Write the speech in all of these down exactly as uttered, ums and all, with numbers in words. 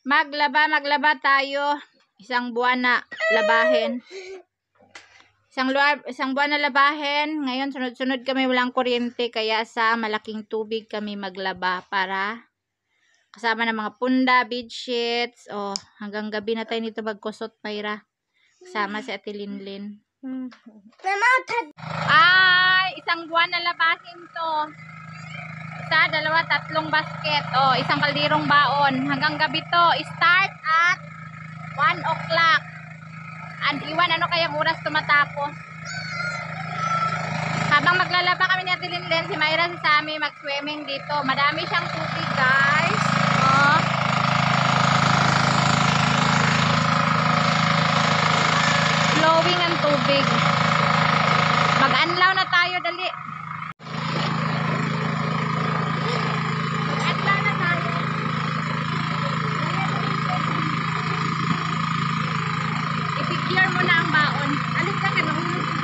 Maglaba, maglaba tayo. Isang buwan na labahin. Isang, luar, isang buwan na labahin. Ngayon, sunod-sunod kami walang kuryente. Kaya sa malaking tubig kami maglaba para kasama ng mga punda, bedsheets. Oh, hanggang gabi na tayo nito magkusot, Mayra. Kasama si Ate Linlin. Ay, isang buwan na labahin to. Isa, dalawa, tatlong basket. Oh, isang kaldirong baon. Hanggang gabi to. Start at one o'clock. And iwan, ano kayang oras tumatapos? Habang maglalaba kami ni Ate Linlin, si Mayra, si Sammy, mag-swimming dito. Madami siyang tubig, guys. Oh. Flowing ang tubig. Mag-anlaw na tayo, dali. Mag-anlaw na tayo. I-secure mo na ang baon. Alis ka ka, nahulog ito.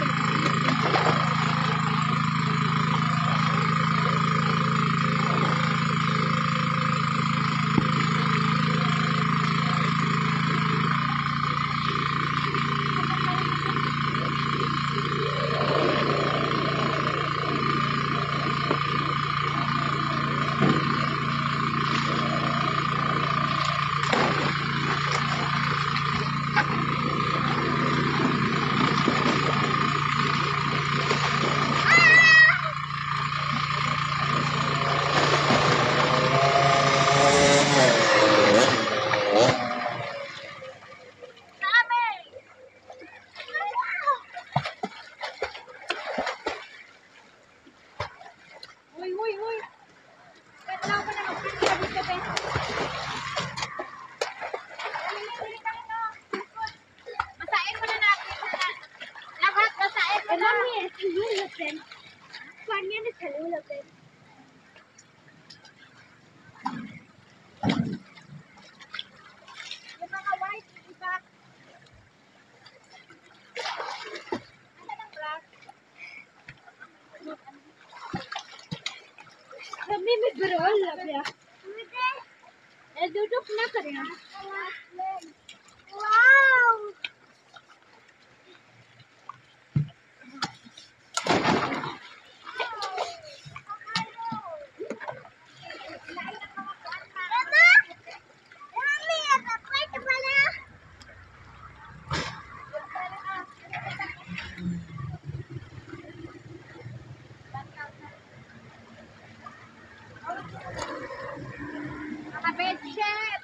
Kami may berol lah ya. Eh duduk na kaya. Wow. Mga bedsheet.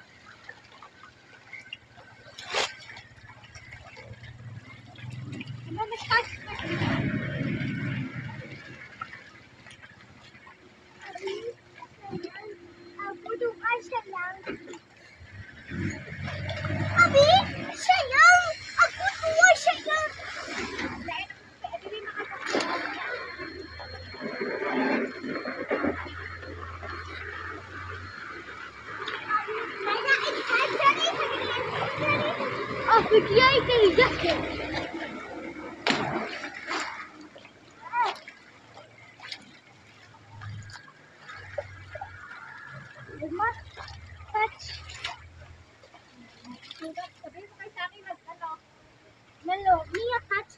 Ano may touch? Aku doa sayang. Abi, sayang. Aku doa sayang. Oh, pergi aja ke Rumah, touch. Sabi mo kay Sammy mag ano? Melo, Mia touch.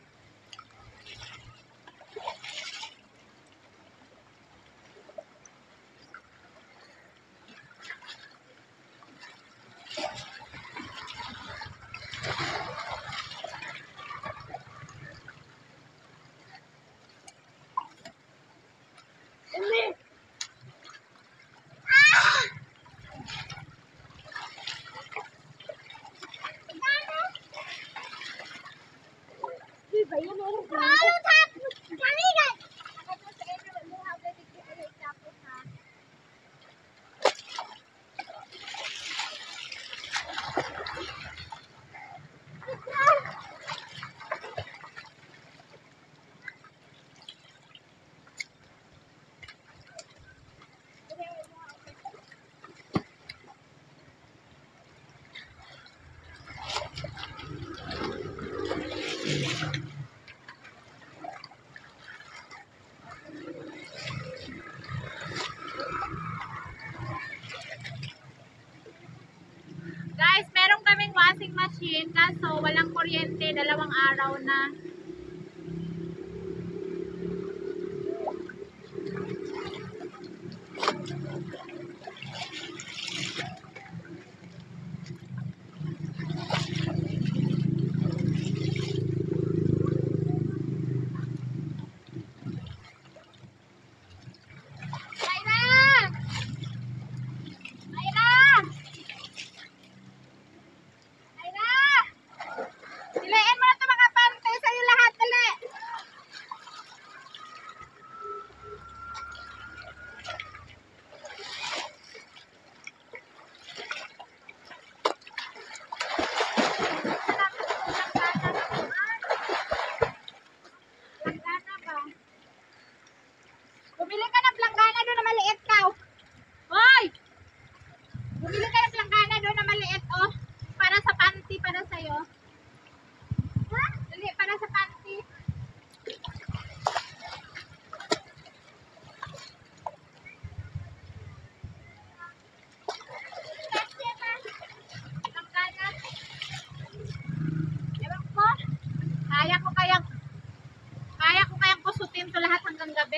machine, kaso walang kuryente, dalawang araw na. Bumili ka ng planggana doon na maliit ka. Hoy! Bumili ka ng planggana doon na maliit, oh. Para sa panty, para sa'yo. Ha? Dali, para sa panty. Planggana. Ewan ko. Kaya ko kayang, kaya ko kayang kusutin to lahat hanggang gabi.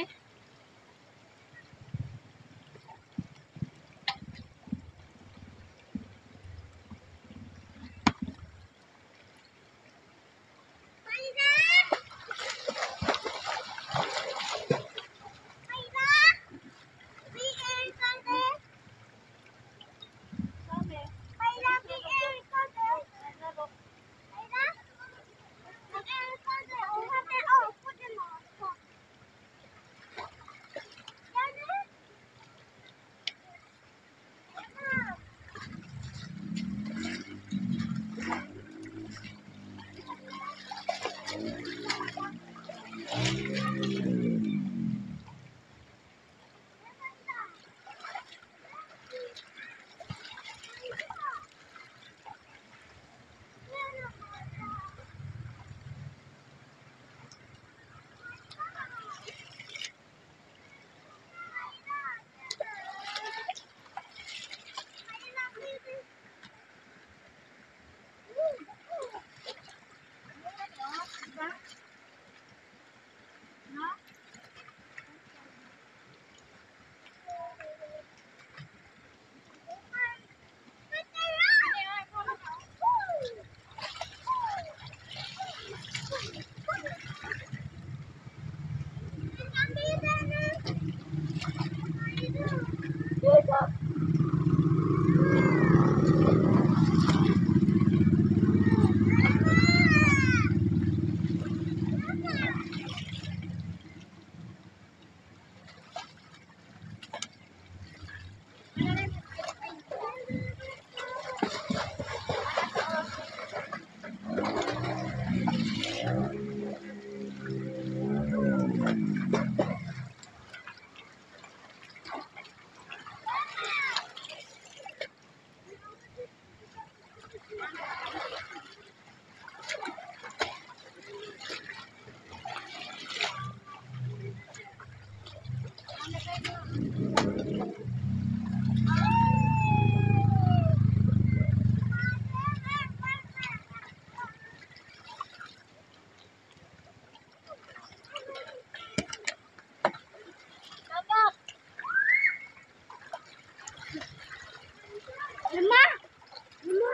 Lima. Lima.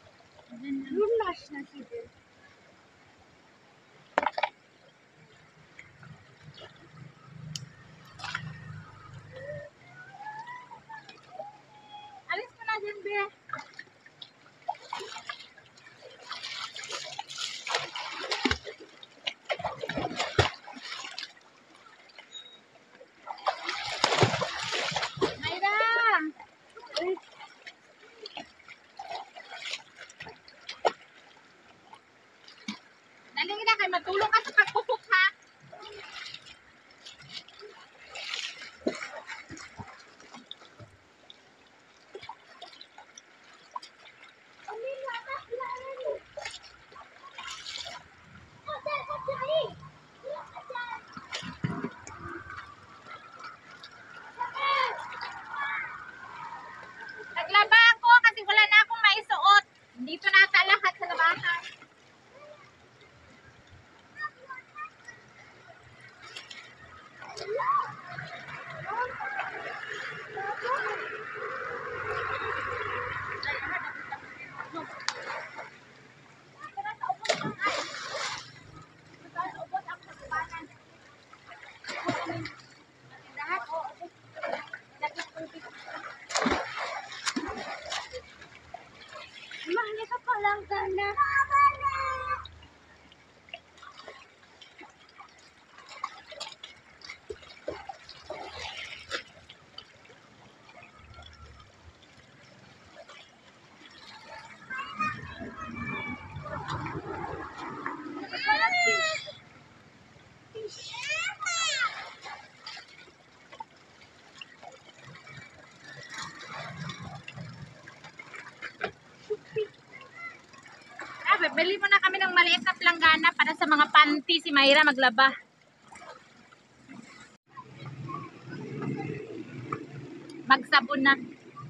Lunas na sila. Alis mo na dyan, Be. Mayra! Dali na kayo, matulong ka sa pagpupok, ha? Naglaba ako kasi wala na akong maisuot. Dito nata lahat Gana. Ah, bili mo na kami ng maliit na planggana para sa mga panty si Mayra maglaba. Magsabon na.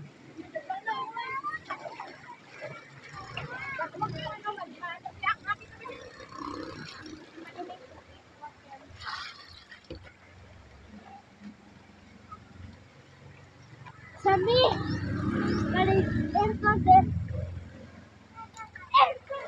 Sami. Kali aircon din. Aircon.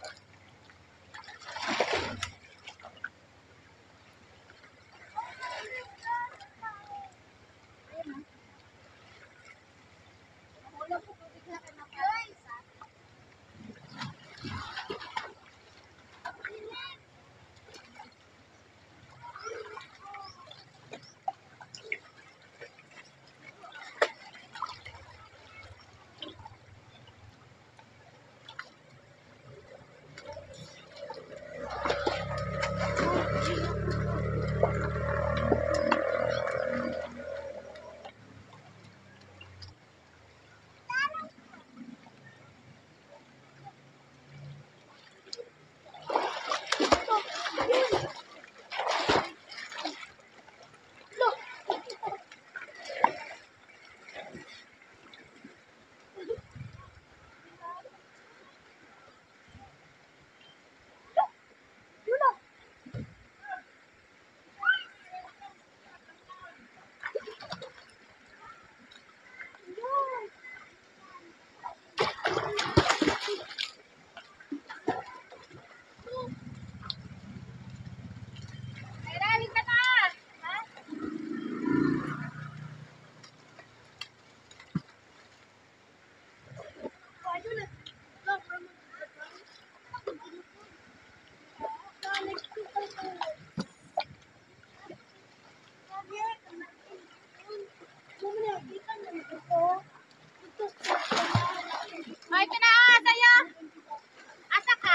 Oh, ito na ah, sa'yo. Asa ka?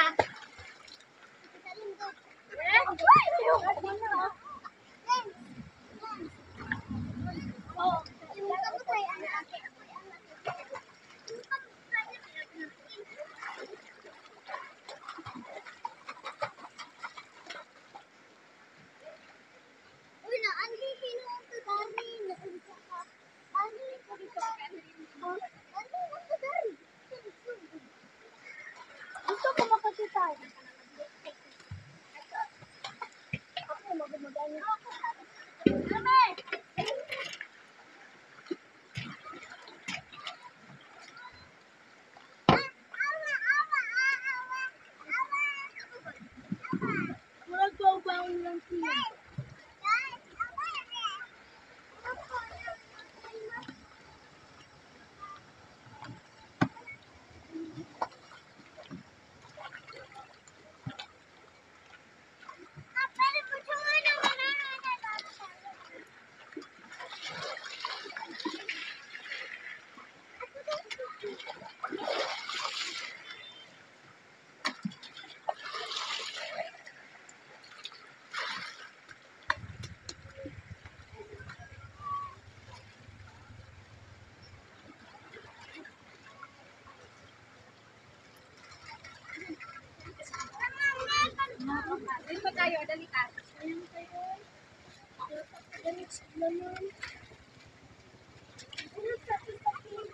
Gusto ko makakita. Ako magmagano. Magbabaon lang siya. Dito tayo, dali ka. Ayan kayo. Ganit sa laman. Ano sa ipapin?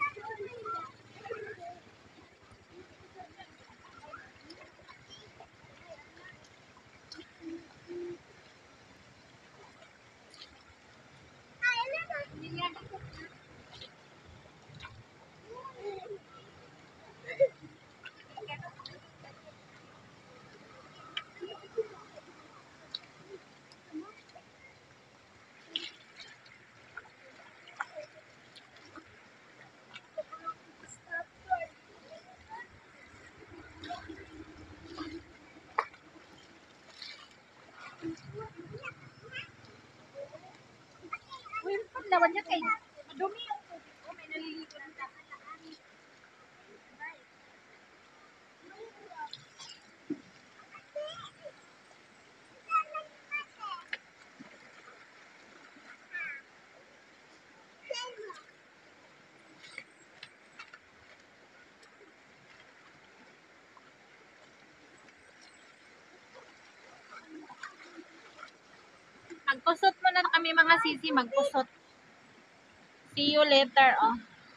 sasawan niya kay madumi yung tubig ko. May naliligo ng tatalaan. Magkusot muna kami mga sisi, magkusot. See you later, oh.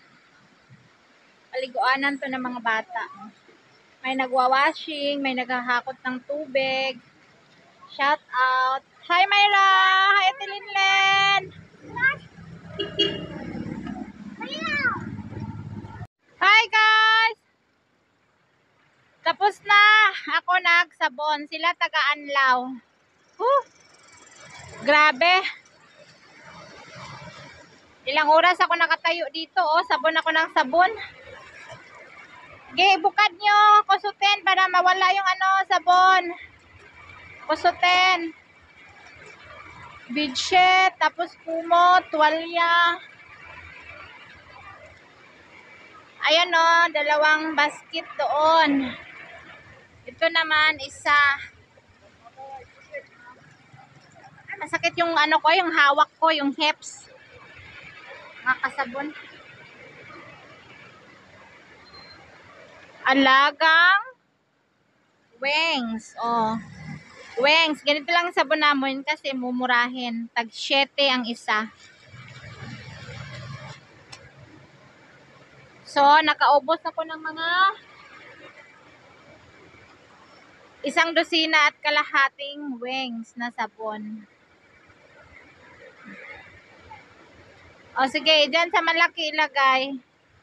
Paliguanan to ng mga bata. Oh. May nagwa-washing, may naghahakot ng tubig. Shout out. Hi, Myra! Hi, Ate Linlen! Hi, guys! Tapos na. Ako nagsabon. Sila taga-anlaw. Huh! Grabe. Ilang oras ako nakatayo dito. Oh, sabon ako ng sabon. Okay, bukad nyo. Kusutin para mawala yung ano, sabon. Kusutin. Bedsheet. Tapos kumot. Tuwalya. Ayan o. Oh, dalawang basket doon. Ito naman isa. Masakit yung ano ko, yung hawak ko, yung hips. Makasabon. Alagang wings. Oh. Wings. Ganito lang sabon namin kasi mumurahin. Tag siyete ang isa. So, nakaubos ako ng mga isang dosina at kalahating wings na sabon. O sige, dyan sa malaki ilagay.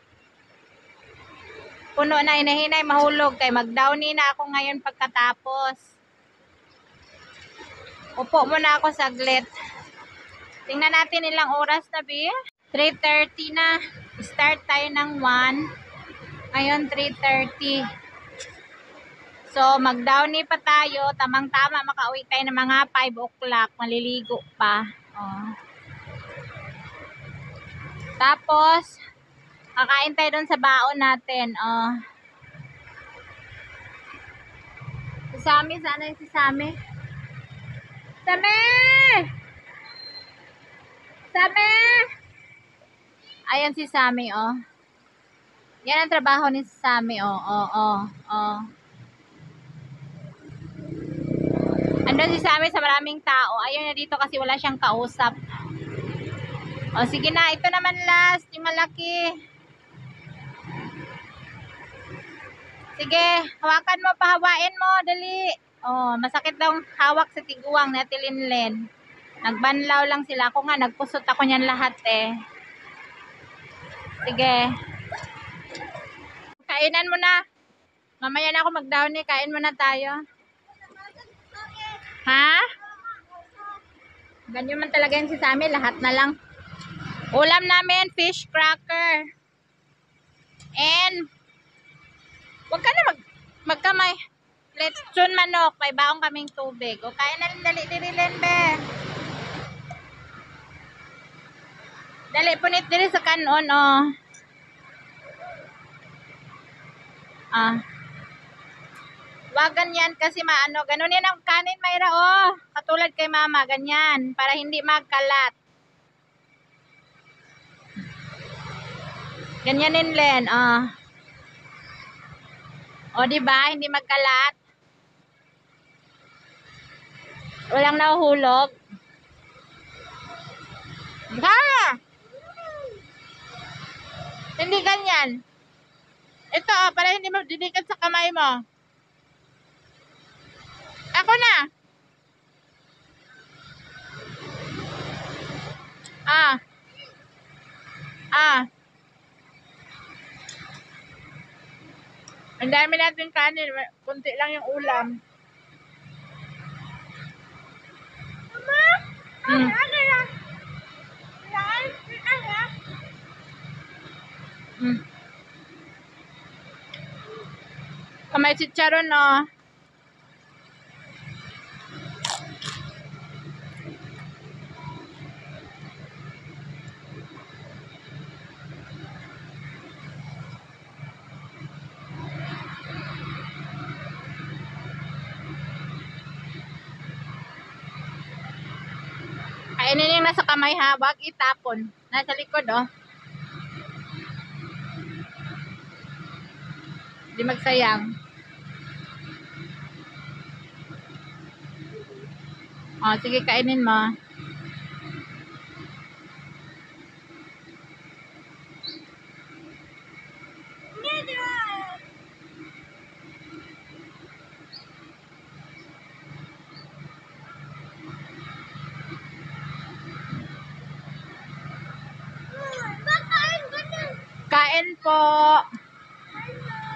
Puno na, hinahinay, mahulog. Kay mag-downy na ako ngayon pagkatapos. Upo muna ako saglit. Tingnan natin ilang oras na, B. three thirty na. Start tayo ng one. Ngayon, three thirty. So, mag-downy pa tayo. Tamang-tama, makauwi tayo ng mga five o'clock. Maliligo pa. Oh. Tapos, kakain tayo dun sa baon natin. Oh. Si Sammy, sana yung si Sammy? Sammy! Sammy! Ayan si Sammy, oh. Yan ang trabaho ni Sammy, oh. Oh, oh, oh. Andun si Sammy sa maraming tao. Ayaw na dito kasi wala siyang kausap. O, sige na. Ito naman last. Yung malaki. Sige. Hawakan mo. Pahawain mo. Dali. O, masakit daw hawak sa tiguang na tilinlen. Nagbanlaw lang sila. Ako nga, nagpusot ako niyan lahat eh. Sige. Kainan mo na. Mamaya na ako mag-down eh. Kain mo na tayo. Ha? Ganyan man talaga yung si Sammy. Lahat na lang. Ulam namin, fish cracker. And, wag ka na mag, magkamay. Lechon manok, may baong kaming tubig. O, kaya na rin, dali, dali, be. Dali, punit diri sa kanon, o. Ah. Wag ganyan kasi maano. Ganun yan ang kanin, Mayra, o. Katulad kay mama, ganyan. Para hindi magkalat. Ganyanin, Len. Oh. O, diba? Hindi magkalat. Walang nahuhulog. Ha! Hindi ganyan. Ito, oh, para hindi mo dinikat sa kamay mo. Ako na. Ah. Ah. Ang dami natin kanin. Kunti lang yung ulam. Mama? Hmm. Ano lang? Hmm. Kamay chicharon, no? ka sa kamay ha, wag itapon. Nasa likod oh. Hindi magsayang. Oh, sige kainin mo. Kain po.